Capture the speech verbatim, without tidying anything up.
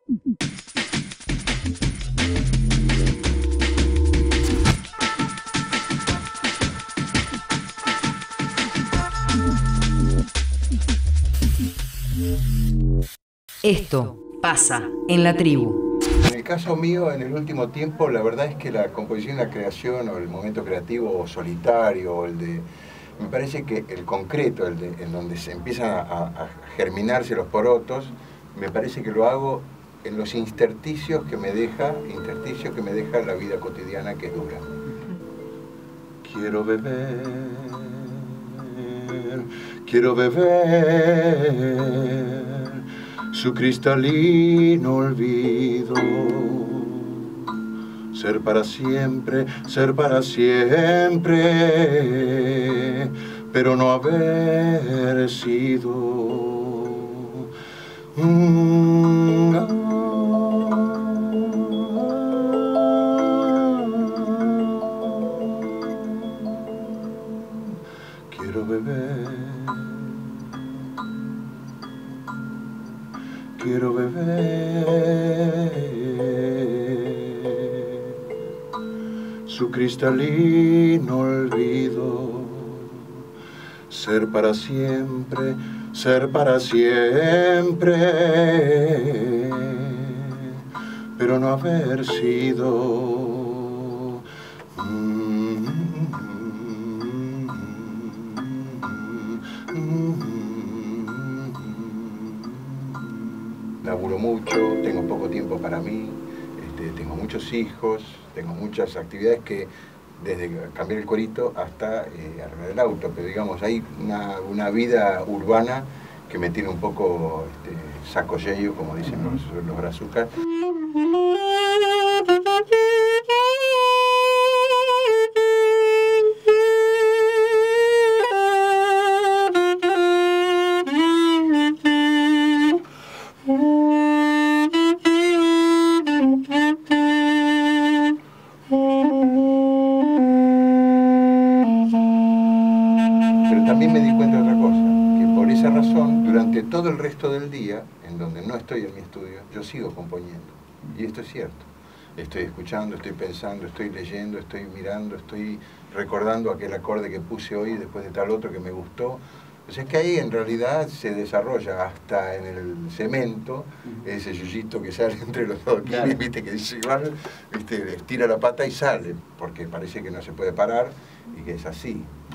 Esto pasa en la tribu. En el caso mío, en el último tiempo, la verdad es que la composición, la creación, o el momento creativo, o solitario, o el de... Me parece que el concreto, el de, en donde se empiezan a, a germinarse los porotos, me parece que lo hago en los intersticios que me deja, intersticios que me deja la vida cotidiana, que es dura. Quiero beber, quiero beber su cristalino olvido, ser para siempre, ser para siempre, pero no haber sido. Mm, no. Quiero beber, quiero beber su cristalino olvido, ser para siempre, ser para siempre, pero no haber sido. Laburo mucho, tengo poco tiempo para mí, este, tengo muchos hijos, tengo muchas actividades que, desde cambiar el corito hasta eh, arreglar el auto, pero digamos, hay una, una vida urbana que me tiene un poco este, saco yeyo, como dicen los, los brazucas. Pero también me di cuenta de otra cosa, que por esa razón, durante todo el resto del día, en donde no estoy en mi estudio, yo sigo componiendo. Y esto es cierto. Estoy escuchando, estoy pensando, estoy leyendo, estoy mirando, estoy recordando aquel acorde que puse hoy después de tal otro que me gustó. O sea, es que ahí en realidad se desarrolla hasta en el cemento ese yuyito que sale entre los dos, claro. ¿Viste? Que dice igual, ¿viste? Estira la pata y sale, porque parece que no se puede parar y que es así.